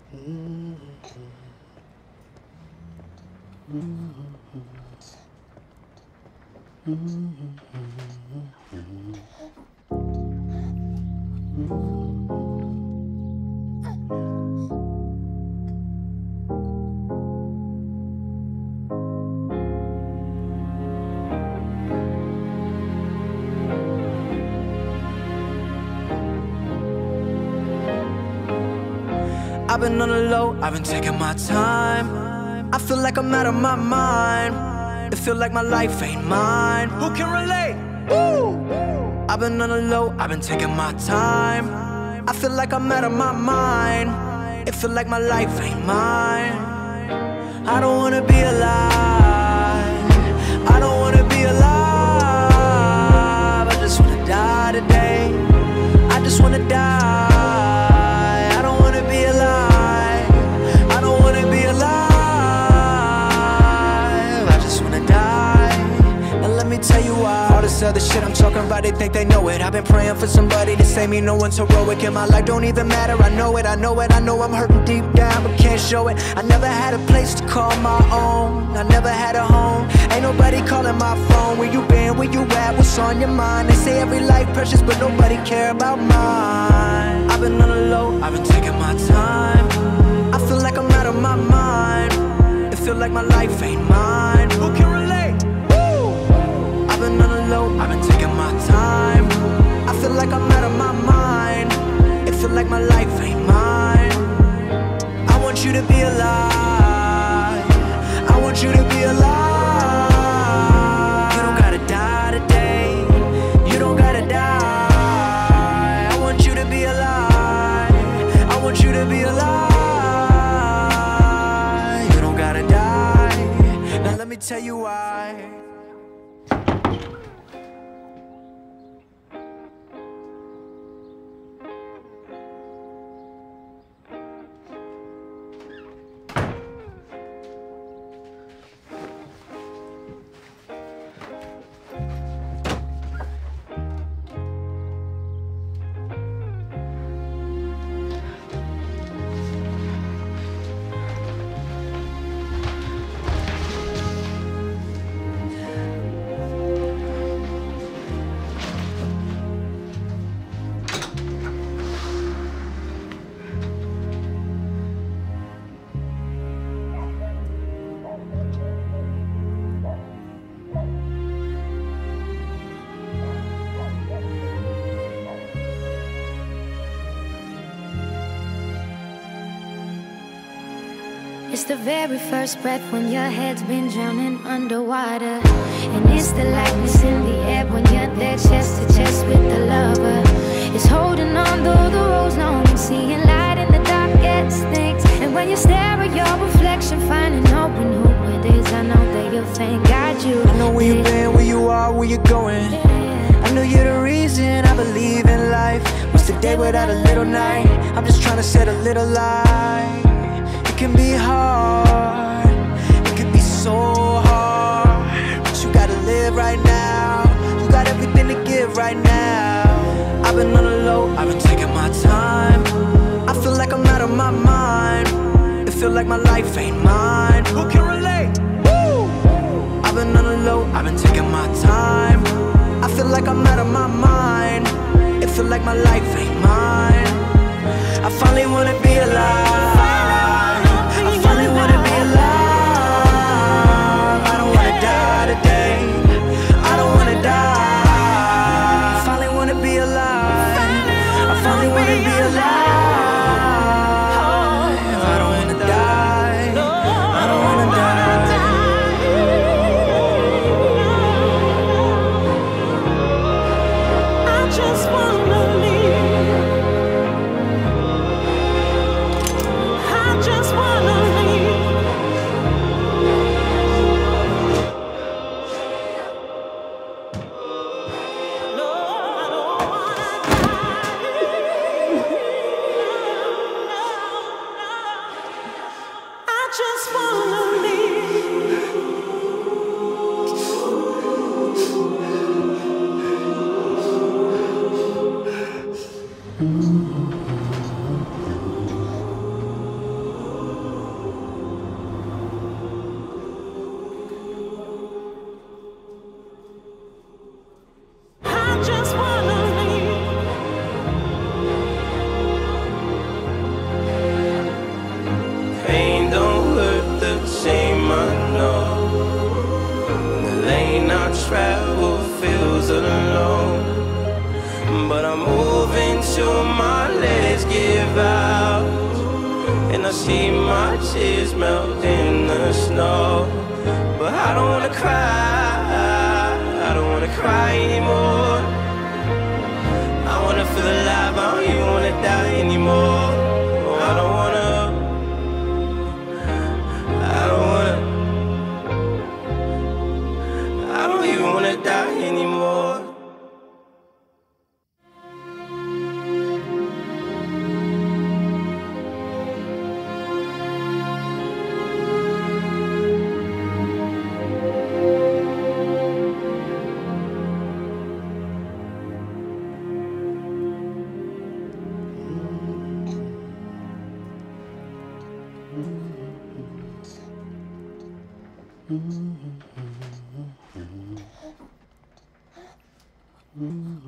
I've been on the low, I've been taking my time. I feel like I'm out of my mind. It feel like my life ain't mine. Who can relate? Woo! I've been on the low, I've been taking my time. I feel like I'm out of my mind. It feel like my life ain't mine. I don't wanna be alive. I don't wanna be alive. I just wanna die today. I just wanna die. Tell you why. All this other shit I'm talking about, they think they know it. I've been praying for somebody to save me, no one's heroic. And my life don't even matter, I know it, I know it. I know I'm hurting deep down, but can't show it. I never had a place to call my own, I never had a home. Ain't nobody calling my phone. Where you been, where you at, what's on your mind? They say every life precious, but nobody care about mine. I've been on the low, I've been taking my time. I feel like I'm out of my mind. It feel like my life ain't mine. Who can relate? I've been on the low, I've been taking my time. I feel like I'm out of my mind. It feel like my life ain't mine. I want you to be alive. I want you to be alive. You don't gotta die today. You don't gotta die. I want you to be alive. I want you to be alive. You don't gotta die. Now let me tell you why. It's the very first breath when your head's been drowning underwater. And it's the lightness in the air when you're there chest to chest with the lover. It's holding on though the road's long and seeing light in the darkest things. And when you stare at your reflection, finding hope in who it is, I know that you'll thank God you. I know where you've been, where you are, where you're going. I know you're the reason I believe in life. What's the day without a little night? I'm just trying to set a little light. It can be hard, it can be so hard, but you gotta live right now. You got everything to give right now. I've been on the low, I've been taking my time. I feel like I'm out of my mind. It feel like my life ain't mine. Who can relate? Woo! I've been on the low, I've been taking my time. I feel like I'm out of my mind. It feel like my life ain't mine. I finally wanna be alive. I finally wanna be alive. I don't wanna die today. I don't wanna die. I finally wanna be alive. I finally wanna be alive. I don't wanna die. I don't wanna die. I just wanna leave. I just wanna leave. No, I don't wanna die. I just wanna leave. till my legs give out, and I see my tears melt in the snow. But I don't wanna cry, I don't wanna cry anymore. I wanna feel alive, I don't even wanna die anymore. Oh, I don't wanna, I don't wanna, I don't even wanna die anymore. Mm-hmm.